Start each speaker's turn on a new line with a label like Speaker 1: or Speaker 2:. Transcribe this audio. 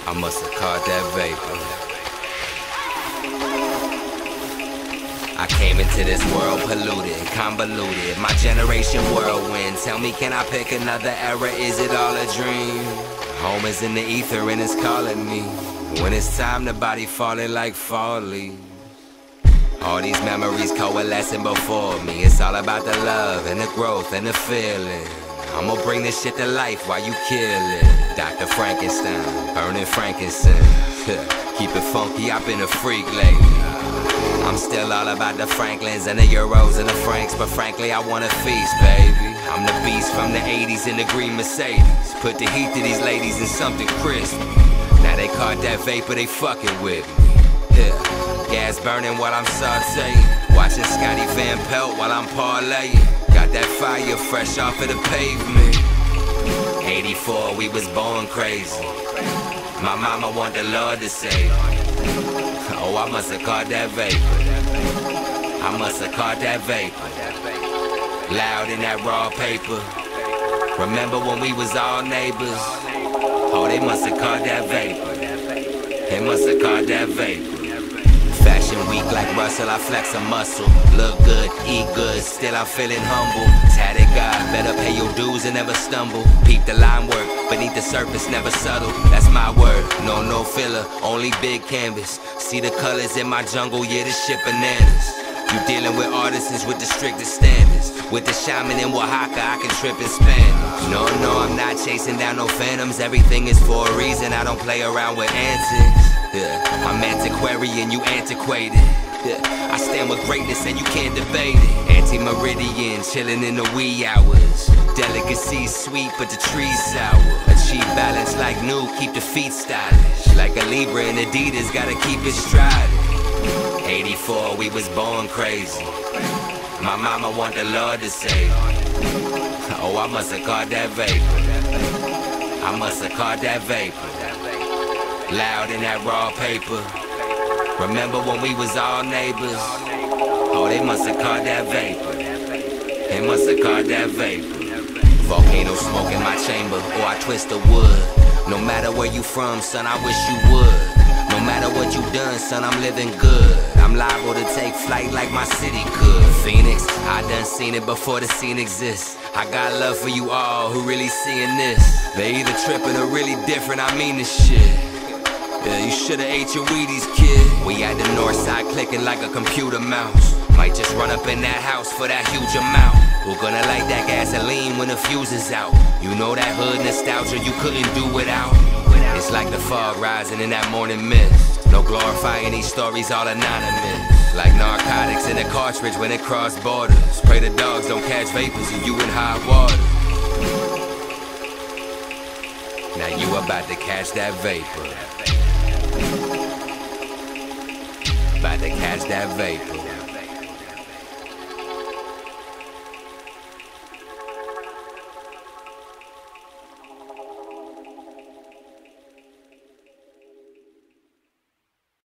Speaker 1: I must have caught that vapor. I came into this world polluted, convoluted. My generation whirlwind. Tell me, can I pick another era? Is it all a dream? Home is in the ether and it's calling me. When it's time, the body falling like fall leaves. All these memories coalescing before me. It's all about the love and the growth and the feeling. I'ma bring this shit to life while you kill it. Dr. Frankenstein, burning frankincense. Keep it funky, I've been a freak lately. I'm still all about the Franklins and the Euros and the Franks, but frankly I want a feast, baby. I'm the beast from the 80s in the green Mercedes. Put the heat to these ladies in something crisp. Now they caught that vapor, they fucking with me. Gas burning while I'm sauteing. Watching Scotty Van Pelt while I'm parlaying. Got that fire fresh off of the pavement. 84, we was born crazy. My mama want the Lord to save. Oh, I must have caught that vapor. I must have caught that vapor. Loud in that raw paper. Remember when we was all neighbors? Oh, they must have caught that vapor. They must have caught that vapor. Fashion week like Russell, I flex a muscle. Look good, eat good, still I'm feeling humble. Tatted God, better pay your dues and never stumble. Peep the line work, beneath the surface, never subtle. That's my word, no filler, only big canvas. See the colors in my jungle, yeah, this shit bananas. You dealing with artisans with the strictest standards. With the shaman in Oaxaca, I can trip in Spanish. No, I'm not chasing down no phantoms. Everything is for a reason, I don't play around with antics. I'm antiquarian, you antiquated. I stand with greatness and you can't debate it. Anti-meridian, chilling in the wee hours. Delicacy sweet, but the trees sour. Achieve balance like new, keep the feet stylish. Like a Libra and Adidas, gotta keep it striding. 84, we was born crazy. My mama want the Lord to save. Oh, I must have caught that vapor. I must have caught that vapor. Loud in that raw paper. Remember when we was all neighbors? Oh, they must have caught that vapor. They must have caught that vapor. Volcano smoke in my chamber, or I twist the wood. No matter where you from, son, I wish you would. No matter what you done, son, I'm living good. I'm liable to take flight like my city could. Phoenix, I done seen it before the scene exists. I got love for you all who really seeing this. They either tripping or really different, I mean this shit. Yeah, you should've ate your Wheaties, kid. We at the north side clicking like a computer mouse. Might just run up in that house for that huge amount. Who gonna light that gasoline when the fuse is out? You know that hood nostalgia you couldn't do without. It's like the fog rising in that morning mist. No glorifying these stories, all anonymous. Like narcotics in a cartridge when it cross borders. Pray the dogs don't catch vapors if you in hot water. Now you about to catch that vapor. About to catch that vapor.